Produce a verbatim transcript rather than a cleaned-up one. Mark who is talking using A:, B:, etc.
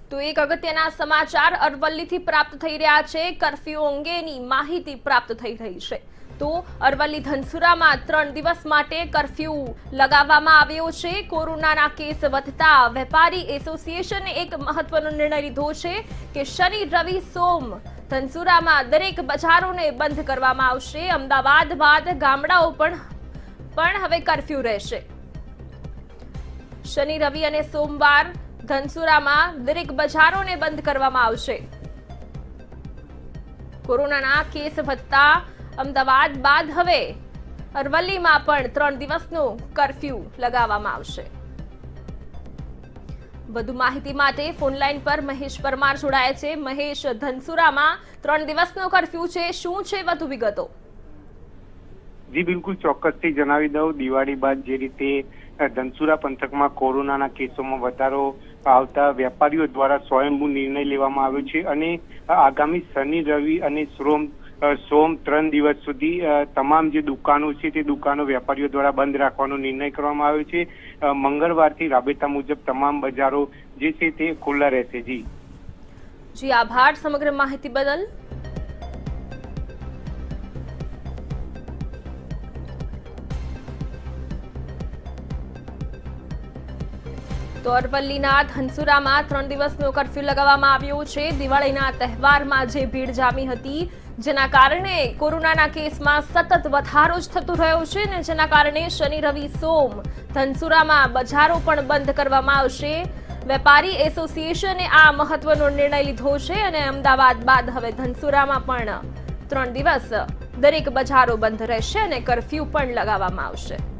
A: તો એક અગત્યના સમાચાર અરવલ્લીથી પ્રાપ્ત થઈ રહ્યા છે। કર્ફ્યુ અંગેની માહિતી પ્રાપ્ત થઈ રહી છે। તો અરવલ્લી ધનસુરામાં ત્રણ દિવસ માટે કર્ફ્યુ લગાવવામાં આવ્યો છે। કોરોનાના કેસ વધતા વેપારી એસોસિએશને એક મહત્વનો નિર્ણય લીધો છે કે શનિ રવિ સોમ ધનસુરામાં દરેક બજારોને બંધ કરવામાં આવશે। અમદાવાદ બાદ ગામડાઓ પણ પણ હવે કર્ફ્યુ રહેશે। શનિ રવિ અને સોમવાર ધનસુરામાં દરેક બજારોને બંધ કરવામાં આવશે। કોરોનાના કેસ વધતા અમદાવાદ બાદ હવે અરવલ્લીમાં પણ ત્રણ દિવસનો કર્ફ્યુ લગાવવામાં આવશે। વધુ માહિતી માટે ફોનલાઈન પર મહેશ પરમાર જોડાયા છે। મહેશ, ધનસુરામાં ત્રણ દિવસનો કર્ફ્યુ છે, શું છે વધુ વિગતો?
B: જી બિલકુલ ચોક્કસથી જણાવી દઉં, દિવાળી બાદ જે રીતે ધનસુરા પંથકમાં કોરોનાના કેસોમાં વધારો આવતા વેપારીઓ દ્વારા સ્વયંભૂ નિર્ણય લેવામાં આવ્યો છે અને આગામી શનિ રવિ અને સોમ સોમ ત્રણ દિવસ સુધી તમામ જે દુકાનો છે તે દુકાનો વેપારીઓ દ્વારા બંધ રાખવાનો નિર્ણય કરવામાં આવ્યો છે। મંગળવારથી રાબેતા મુજબ તમામ બજારો જે છે તે ખુલ્લા રહેશે। જી
A: જી આભાર સમગ્ર માહિતી બદલ। તો અરવલ્લીના ધનસુરામાં ત્રણ દિવસનો કર્ફ્યુ લગાવવામાં આવ્યો છે। દિવાળીના તહેવારમાં જે ભીડ જામી હતી જેના કારણે કોરોનાના કેસમાં સતત વધારો જ થતો રહ્યો છે ને જેના કારણે શનિ રવિ સોમ ધનસુરામાં બજારો પણ બંધ કરવામાં આવશે। વેપારી એસોસિએશને આ મહત્વનો નિર્ણય લીધો છે અને અમદાવાદ બાદ હવે ધનસુરામાં પણ ત્રણ દિવસ દરેક બજારો બંધ રહેશે અને કર્ફ્યુ પણ લગાવવામાં આવશે।